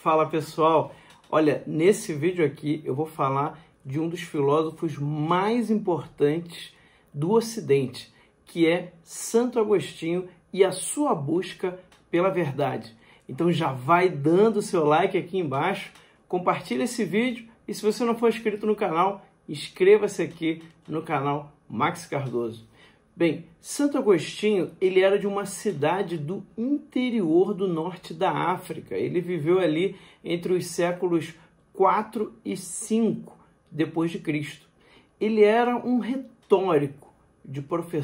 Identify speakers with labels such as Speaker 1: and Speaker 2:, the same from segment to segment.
Speaker 1: Fala pessoal, olha, nesse vídeo aqui eu vou falar de um dos filósofos mais importantes do Ocidente, que é Santo Agostinho e a sua busca pela verdade. Então já vai dando o seu like aqui embaixo, compartilha esse vídeo e se você não for inscrito no canal, inscreva-se aqui no canal Max Cardoso. Bem, Santo Agostinho, ele era de uma cidade do interior do norte da África. Ele viveu ali entre os séculos 4 e 5 depois de Cristo. Ele era um retórico de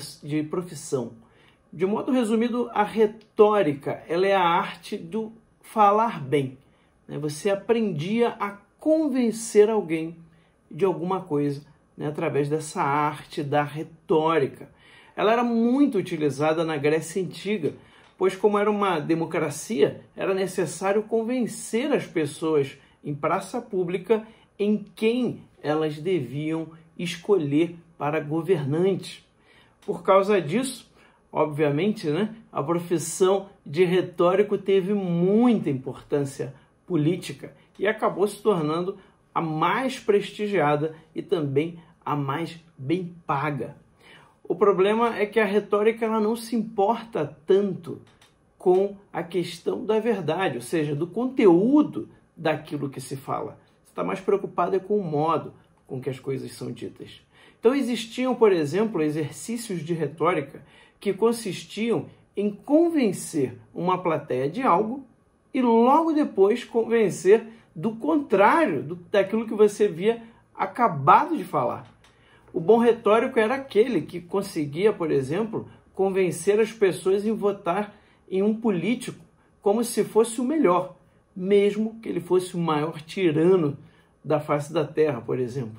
Speaker 1: profissão. De modo resumido, a retórica, ela é a arte do falar bem. Você aprendia a convencer alguém de alguma coisa, através dessa arte da retórica. Ela era muito utilizada na Grécia Antiga, pois como era uma democracia, era necessário convencer as pessoas em praça pública em quem elas deviam escolher para governante. Por causa disso, obviamente, a profissão de retórico teve muita importância política e acabou se tornando a mais prestigiada e também a mais bem paga. O problema é que a retórica ela não se importa tanto com a questão da verdade, ou seja, do conteúdo daquilo que se fala. Você está mais preocupado com o modo com que as coisas são ditas. Então existiam, por exemplo, exercícios de retórica que consistiam em convencer uma plateia de algo e logo depois convencer do contrário daquilo que você havia acabado de falar. O bom retórico era aquele que conseguia, por exemplo, convencer as pessoas em votar em um político como se fosse o melhor, mesmo que ele fosse o maior tirano da face da terra, por exemplo.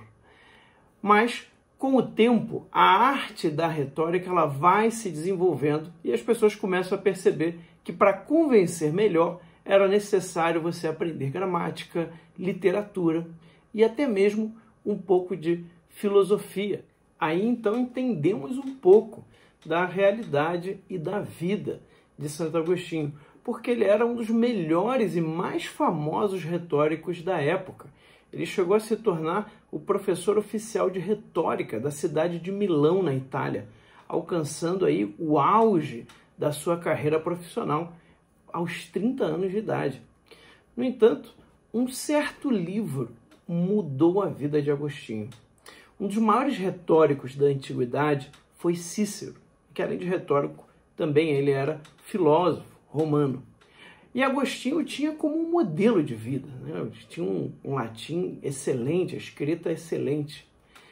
Speaker 1: Mas, com o tempo, a arte da retórica ela vai se desenvolvendo e as pessoas começam a perceber que para convencer melhor era necessário você aprender gramática, literatura e até mesmo um pouco de filosofia. Aí então entendemos um pouco da realidade e da vida de Santo Agostinho, porque ele era um dos melhores e mais famosos retóricos da época. Ele chegou a se tornar o professor oficial de retórica da cidade de Milão, na Itália, alcançando aí o auge da sua carreira profissional aos 30 anos de idade. No entanto, um certo livro mudou a vida de Agostinho. Um dos maiores retóricos da antiguidade foi Cícero, que além de retórico, também ele era filósofo romano. E Agostinho tinha como um modelo de vida, tinha um latim excelente, a escrita excelente.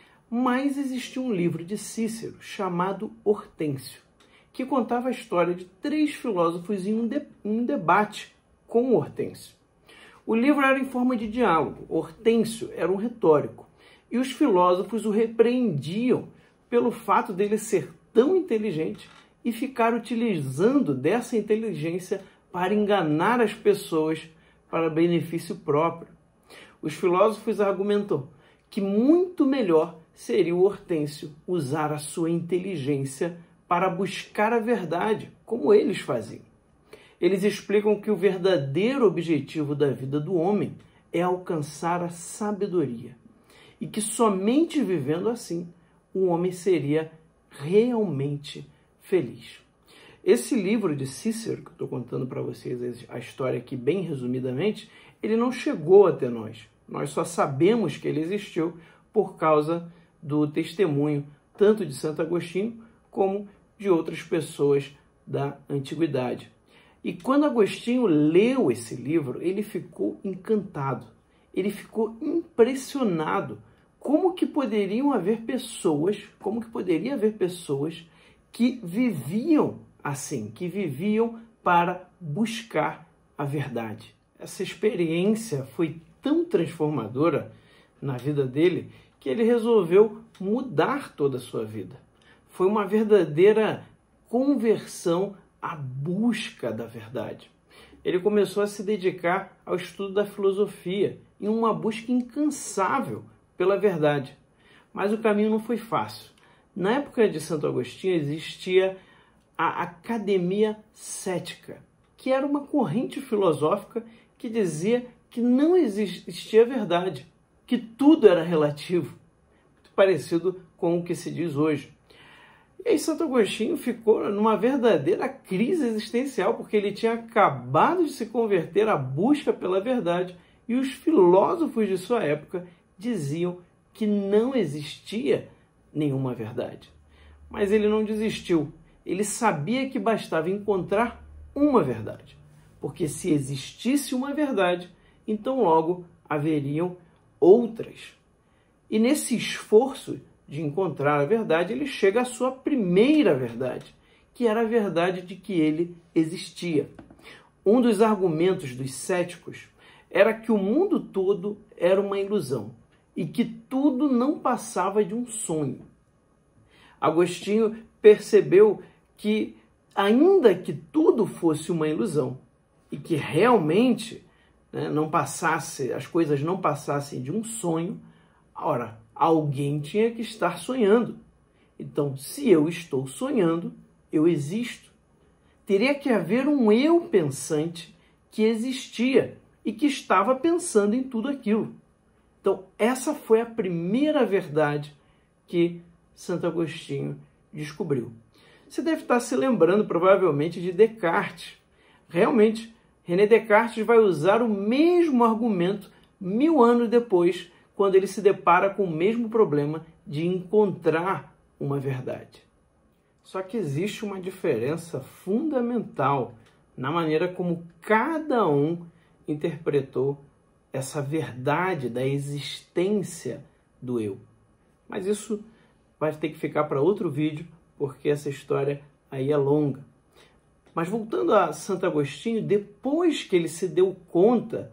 Speaker 1: Mas existia um livro de Cícero chamado Hortêncio, que contava a história de 3 filósofos em um debate com Hortêncio. O livro era em forma de diálogo. Hortêncio era um retórico. E os filósofos o repreendiam pelo fato dele ser tão inteligente e ficar utilizando dessa inteligência para enganar as pessoas para benefício próprio. Os filósofos argumentam que muito melhor seria o Hortêncio usar a sua inteligência para buscar a verdade, como eles faziam. Eles explicam que o verdadeiro objetivo da vida do homem é alcançar a sabedoria. E que somente vivendo assim, o homem seria realmente feliz. Esse livro de Cícero, que eu estou contando para vocês a história aqui bem resumidamente, ele não chegou até nós. Nós só sabemos que ele existiu por causa do testemunho tanto de Santo Agostinho como de outras pessoas da antiguidade. E quando Agostinho leu esse livro, ele ficou encantado. Ele ficou impressionado. Como que poderia haver pessoas que viviam assim, que viviam para buscar a verdade? Essa experiência foi tão transformadora na vida dele que ele resolveu mudar toda a sua vida. Foi uma verdadeira conversão à busca da verdade. Ele começou a se dedicar ao estudo da filosofia em uma busca incansável pela verdade. Mas o caminho não foi fácil. Na época de Santo Agostinho existia a Academia Cética, que era uma corrente filosófica que dizia que não existia verdade, que tudo era relativo, muito parecido com o que se diz hoje. E aí Santo Agostinho ficou numa verdadeira crise existencial, porque ele tinha acabado de se converter à busca pela verdade e os filósofos de sua época diziam que não existia nenhuma verdade. Mas ele não desistiu. Ele sabia que bastava encontrar uma verdade, porque se existisse uma verdade, então logo haveriam outras. E nesse esforço de encontrar a verdade, ele chega à sua primeira verdade, que era a verdade de que ele existia. Um dos argumentos dos céticos era que o mundo todo era uma ilusão e que tudo não passava de um sonho. Agostinho percebeu que, ainda que tudo fosse uma ilusão e que realmente as coisas não passassem de um sonho, ora, alguém tinha que estar sonhando. Então, se eu estou sonhando, eu existo. Teria que haver um eu pensante que existia e que estava pensando em tudo aquilo. Então, essa foi a primeira verdade que Santo Agostinho descobriu. Você deve estar se lembrando, provavelmente, de Descartes. Realmente, René Descartes vai usar o mesmo argumento 1000 anos depois, quando ele se depara com o mesmo problema de encontrar uma verdade. Só que existe uma diferença fundamental na maneira como cada um interpretou essa verdade da existência do eu. Mas isso vai ter que ficar para outro vídeo, porque essa história aí é longa. Mas voltando a Santo Agostinho, depois que ele se deu conta,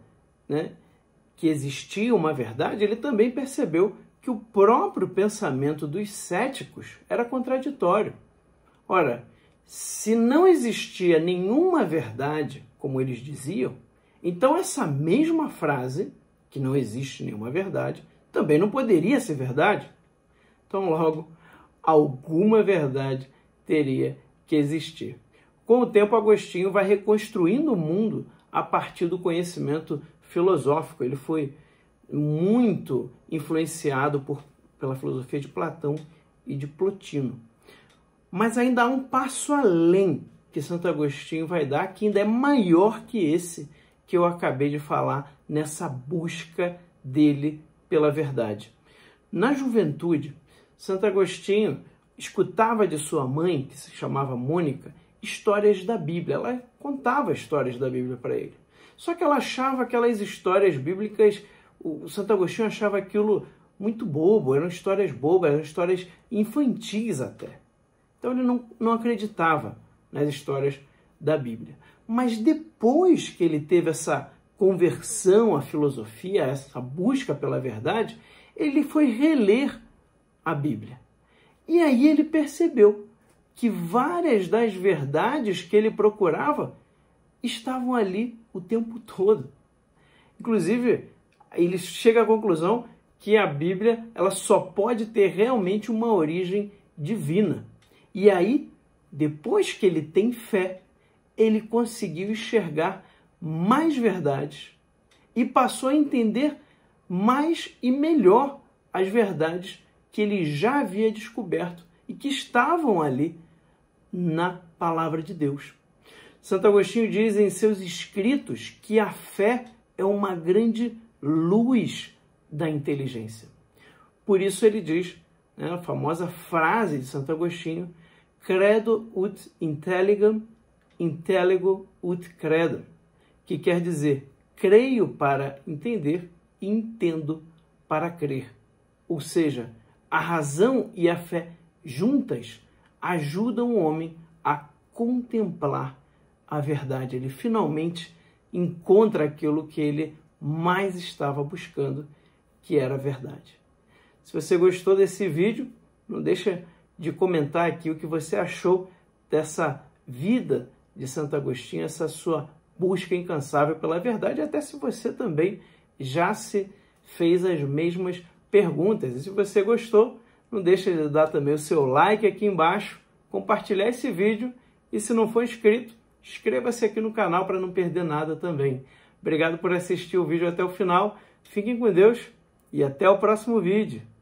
Speaker 1: que existia uma verdade, ele também percebeu que o próprio pensamento dos céticos era contraditório. Ora, se não existia nenhuma verdade, como eles diziam, então essa mesma frase, que não existe nenhuma verdade, também não poderia ser verdade. Então, logo, alguma verdade teria que existir. Com o tempo, Agostinho vai reconstruindo o mundo a partir do conhecimento filosófico. Ele foi muito influenciado pela filosofia de Platão e de Plotino. Mas ainda há um passo além que Santo Agostinho vai dar, que ainda é maior que esse que eu acabei de falar nessa busca dele pela verdade. Na juventude, Santo Agostinho escutava de sua mãe, que se chamava Mônica, histórias da Bíblia. Ela contava histórias da Bíblia para ele. Só que ela achava aquelas histórias bíblicas, o Santo Agostinho achava aquilo muito bobo, eram histórias bobas, eram histórias infantis até. Então ele não acreditava nas histórias da Bíblia. Mas depois que ele teve essa conversão à filosofia, essa busca pela verdade, ele foi reler a Bíblia. E aí ele percebeu que várias das verdades que ele procurava estavam ali o tempo todo. Inclusive, ele chega à conclusão que a Bíblia ela só pode ter realmente uma origem divina. E aí, depois que ele tem fé, ele conseguiu enxergar mais verdades e passou a entender mais e melhor as verdades que ele já havia descoberto e que estavam ali na palavra de Deus. Santo Agostinho diz em seus escritos que a fé é uma grande luz da inteligência. Por isso ele diz, a famosa frase de Santo Agostinho, credo ut intelligam, intelligo ut credam, que quer dizer, creio para entender e entendo para crer. Ou seja, a razão e a fé juntas ajudam o homem a contemplar a verdade. Ele finalmente encontra aquilo que ele mais estava buscando, que era a verdade. Se você gostou desse vídeo, não deixa de comentar aqui o que você achou dessa vida de Santo Agostinho, essa sua busca incansável pela verdade, até se você também já se fez as mesmas perguntas. E se você gostou, não deixa de dar também o seu like aqui embaixo, compartilhar esse vídeo e se não for inscrito, inscreva-se aqui no canal para não perder nada também. Obrigado por assistir o vídeo até o final. Fiquem com Deus e até o próximo vídeo.